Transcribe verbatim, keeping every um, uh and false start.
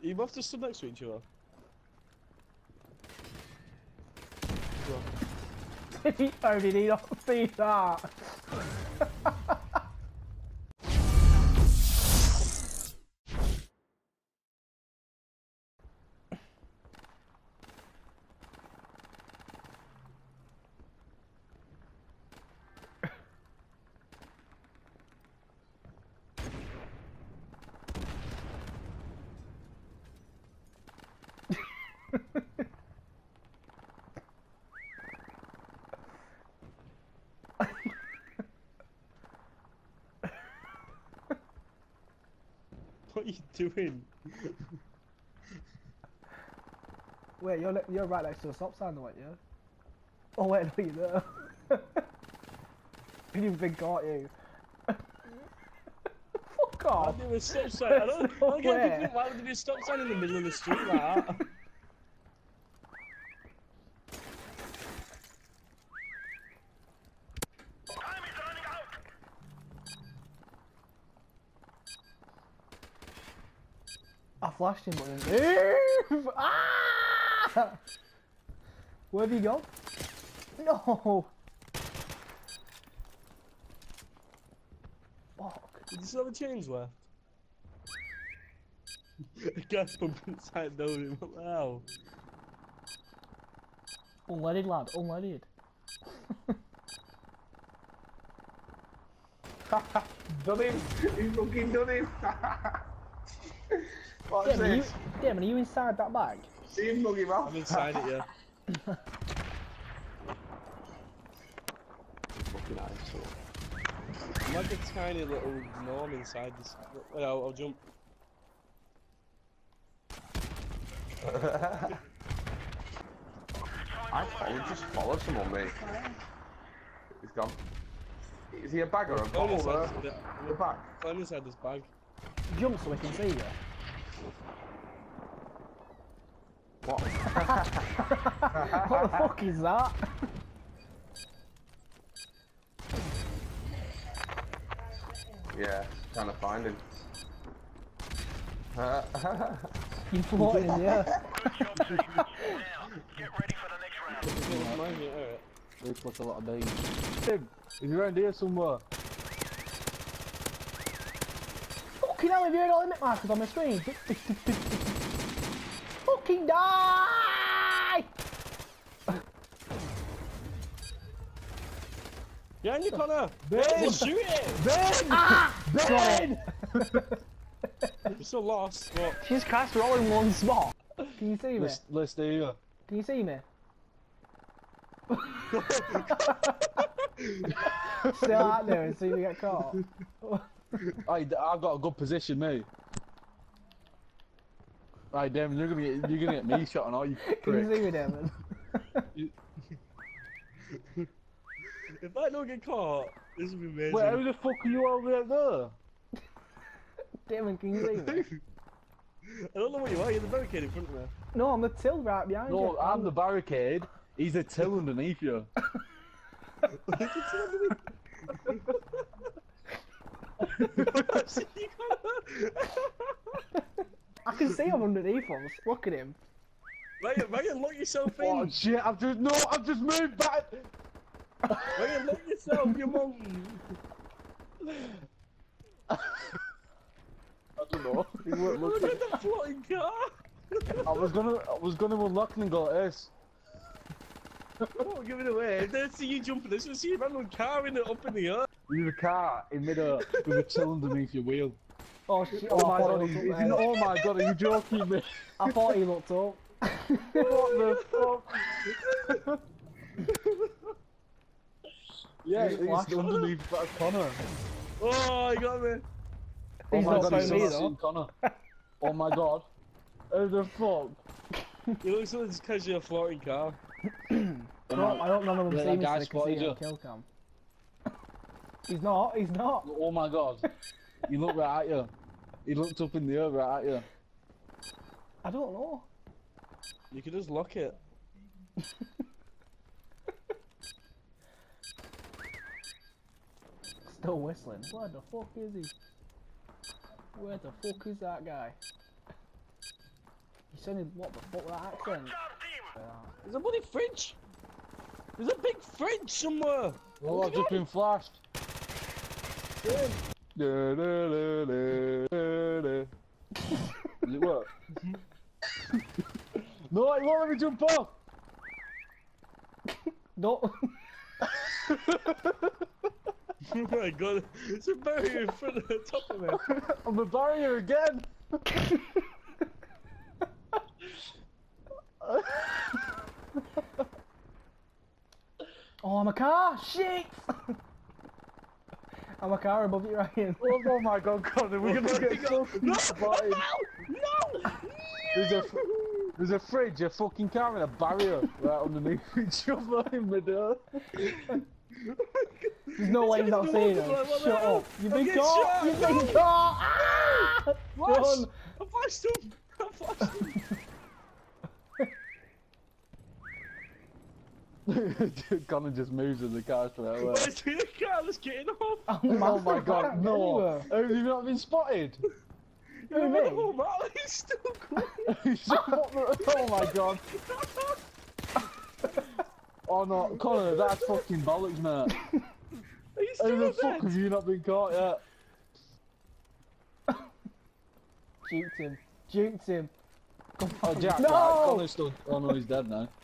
You both just stood next to each other. Oh, did he not see that? What are you doing? Wait, you're you're right next to the stop sign, though, aren't you? Oh wait, no, you're there. You've been caught, you. Fuck off. Why do a stop sign? I don't, No I don't get way. anything. Why would there be a stop sign in the middle of the street like that? I flashed him, but then. Ah! Where have you gone? No. Fuck. Did you still have a change left? A gas pump inside the building. What the hell? Unleaded, lad. Unleaded. Done him! He's fucking done him! What's Damn, are you, this? damn, are you inside that bag? See him mug him off. I'm inside it, yeah. Fucking asshole. I'm like a tiny little gnome inside this. Wait, I'll, I'll jump. I follow, just follow someone, mate. He's gone. Is he a bag or a Climb bottle inside there? this, In the bag? climb inside this bag. Jump so we can see you. What? What the fuck is that? Yeah, trying to find him. You floating in the air. Get ready for the next round. Remind me, alright. Looks like a lot of days. Tim, he's around here somewhere. Fucking hell, have you heard all the limit markers on my screen? Fucking die! Behind you, Connor! Ben! Shoot it! Ben! Ah! Ben! You're still lost, but... She's cast all in one spot. Can you see me? Let's, let's stay here. Can you see me? Stay out there and see if you get caught. I, I've got a good position, mate. Right, Damon, you're gonna get, you're gonna get me shot and all you Can you prick. see me, Damon? If I don't get caught, this will be amazing. Wait, how the fuck are you over there? Damon, can you see me? I don't know what you are, you're the barricade in front of me. No, I'm the till right behind you. No, I'm the barricade. He's a till underneath you. I can see him underneath us. Look at him. Ryan, Ryan, lock yourself Oh in! shit, I've just, no, I've just moved back! Ryan, lock yourself, you monkey! I don't know. He weren't Look looking. at the floating car! I was gonna, I was gonna unlock and go S. Don't give it away. If they see you jumping, they should see a random car in it up in the air. There's a car in midair with a till underneath your wheel. Oh shit! Oh, Oh, my I, thought god, he he's, looked he's up in, there. oh my god, are you joking me? I thought he looked up. What the fuck? Yeah, He's he's flashed. underneath that Connor. Oh, you got me. Oh He's my not god, found he's me not though. seen Connor. Oh my god. How the fuck? You look like just because you're a floating car. I don't, I don't none of them Yeah, see that me guy so they can see spotted me on you. kill cam. He's not, he's not. Oh my god. He looked right at you. He looked up in the air right at you. I don't know. You could just lock it. Still whistling. Where the fuck is he? Where the fuck is that guy? You sounded what the fuck with that accent? There's a bloody fridge. There's a big fridge somewhere. Oh, I've just been flashed. Yeah. Da, da, da, da, da, da. Does it work? No, it won't let me jump off. No. Oh my god, it's a barrier in front of the top of it. I'm a barrier again. Oh, I'm a car! Shit! I'm a car above you, Ryan. Oh, oh my god, Connor, we're gonna get fucking spotted. No! There's a, there's a fridge, a fucking car, and a barrier right underneath each other in the door. There's no way he's not saying it. Shut up. You've been caught! You've been caught! Ah! Run! I flashed him! I flashed him! Connor just moves in the car straight away. Where's the car that's getting off? Oh Oh my, my god, no! Anywhere. Have you not been spotted? You me? know what? He's still going. Oh my god. Oh no, Connor, that's fucking bollocks, mate. Are you How still the dead? fuck have you not been caught yet? Juked him. Juked him. Oh, Jack, No! right, Connor's still. Oh no, he's dead now.